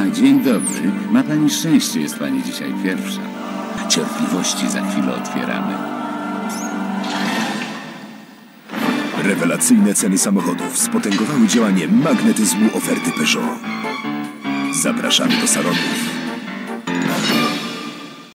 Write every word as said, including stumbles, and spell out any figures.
dzień dobry. Ma pani szczęście, jest pani dzisiaj pierwsza. Cierpliwości, za chwilę otwieramy. Rewelacyjne ceny samochodów spotęgowały działanie magnetyzmu oferty Peugeot. Zapraszamy do salonów.